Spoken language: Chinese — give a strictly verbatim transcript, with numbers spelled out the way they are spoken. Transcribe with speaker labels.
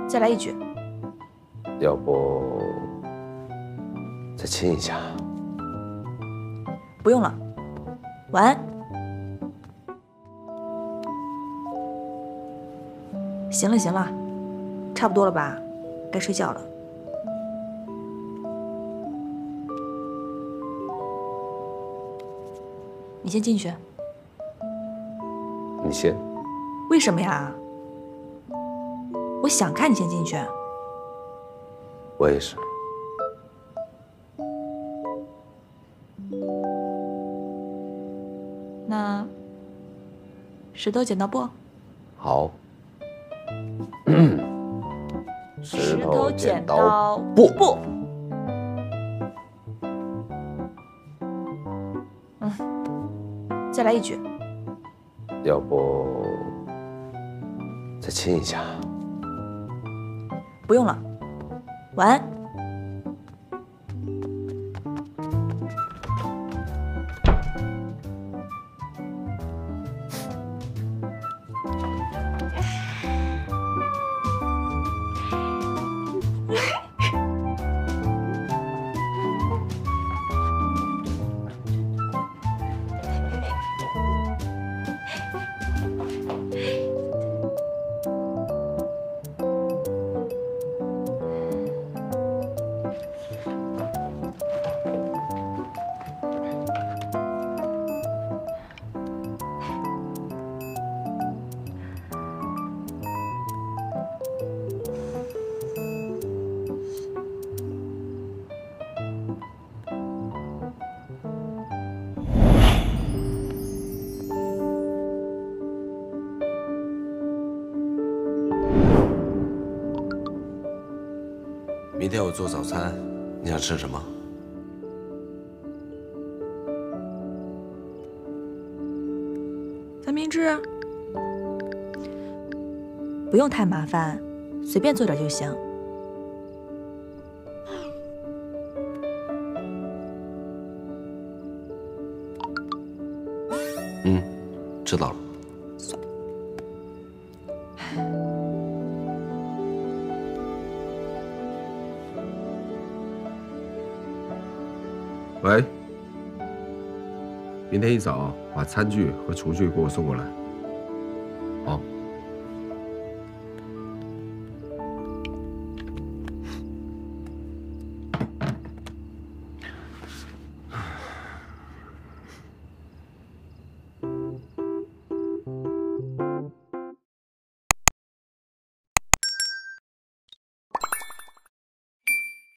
Speaker 1: 再来一局。
Speaker 2: 要不再亲一下？
Speaker 1: 不用了，晚安。行了行了，差不多了吧？该睡觉了。你先进去。
Speaker 2: 你先。
Speaker 1: 为什么呀？我想看你先进去。
Speaker 2: 我也是。
Speaker 1: 那石头剪刀布。
Speaker 2: 好。
Speaker 1: 石头剪刀布。布。嗯，再来一局。
Speaker 2: 要不再亲一下？
Speaker 1: 不用了，晚安。
Speaker 3: 明天我做早餐，你想吃什么？
Speaker 1: 三明治。不用太麻烦，随便做点就行。
Speaker 3: 嗯，知道了。
Speaker 4: 喂，明天一早把餐具和厨具给我送过来。